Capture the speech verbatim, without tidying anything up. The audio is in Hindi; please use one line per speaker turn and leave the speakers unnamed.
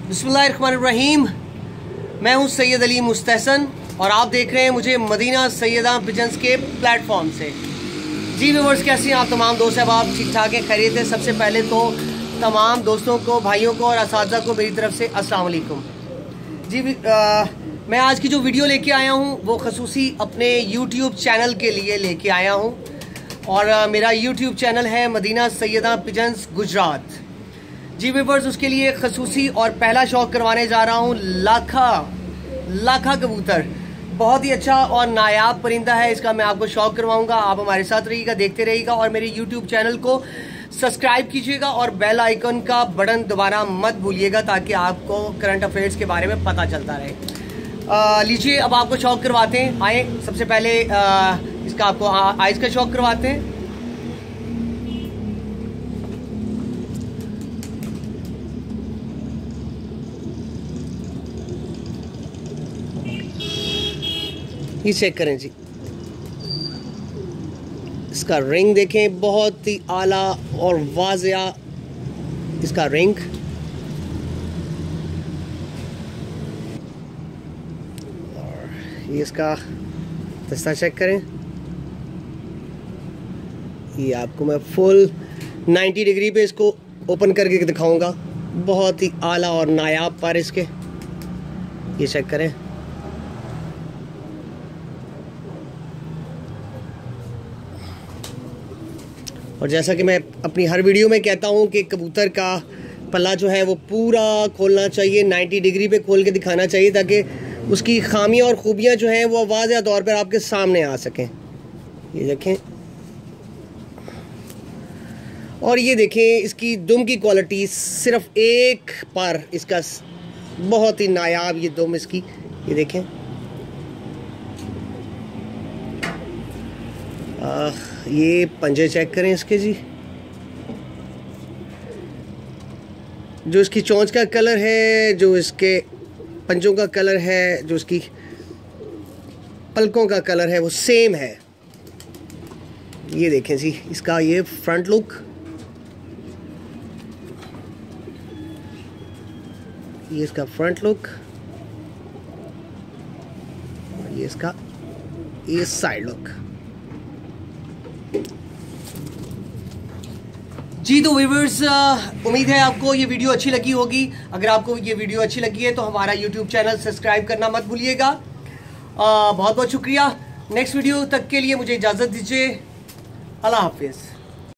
बिस्मिल्लाहिर्रहमानिर्रहीम। मैं हूं सैयद अली मुस्तहसन और आप देख रहे हैं मुझे मदीना सैयदा पिजन्स के प्लेटफॉर्म से। जी व्यूअर्स, कैसे हैं आप तमाम दोस्त? अब आप ठीक ठाक हैं, खैरियत है? सबसे पहले तो तमाम दोस्तों को, भाइयों को और असातिज़ा को मेरी तरफ से अस्सलाम वालेकुम। जी आ, मैं आज की जो वीडियो लेके आया हूं वो खसूसी अपने यूट्यूब चैनल के लिए लेके आया हूं और आ, मेरा यूट्यूब चैनल है मदीना सैयदा पिजन्स गुजरात। जी व्यूअर्स, उसके लिए खसूसी और पहला शौक करवाने जा रहा हूँ लाखा लाखा कबूतर। बहुत ही अच्छा और नायाब परिंदा है, इसका मैं आपको शौक करवाऊंगा। आप हमारे साथ रहिएगा, देखते रहिएगा और मेरे यूट्यूब चैनल को सब्सक्राइब कीजिएगा और बेल आइकन का बटन दबाना मत भूलिएगा ताकि आपको करंट अफेयर्स के बारे में पता चलता रहे। लीजिए, अब आपको शौक करवाते हैं। आए, सबसे पहले आ, इसका आपको आइस का शौक करवाते हैं। ये चेक करें जी, इसका रिंग देखें, बहुत ही आला और वाज़िया इसका रिंग। और ये इसका दस्ता चेक करें, ये आपको मैं फुल नब्बे डिग्री पे इसको ओपन करके दिखाऊंगा। बहुत ही आला और नायाब पर इसके, ये चेक करें। और जैसा कि मैं अपनी हर वीडियो में कहता हूं कि कबूतर का पल्ला जो है वो पूरा खोलना चाहिए, नब्बे डिग्री पे खोल के दिखाना चाहिए ताकि उसकी खामियां और खूबियां जो हैं वो वाज़ेह तौर पर आपके सामने आ सकें। ये देखें, और ये देखें इसकी दुम की क्वालिटी, सिर्फ एक पर इसका बहुत ही नायाब ये दुम इसकी। ये देखें, आ, ये पंजे चेक करें इसके जी, जो इसकी चोंच का कलर है, जो इसके पंजों का कलर है, जो इसकी पलकों का कलर है वो सेम है। ये देखें जी, इसका ये फ्रंट लुक, ये इसका फ्रंट लुक, और ये इसका ये साइड लुक। जी तो व्यूअर्स, उम्मीद है आपको ये वीडियो अच्छी लगी होगी। अगर आपको ये वीडियो अच्छी लगी है तो हमारा यूट्यूब चैनल सब्सक्राइब करना मत भूलिएगा। बहुत बहुत शुक्रिया। नेक्स्ट वीडियो तक के लिए मुझे इजाज़त दीजिए। अल्लाह हाफिज़।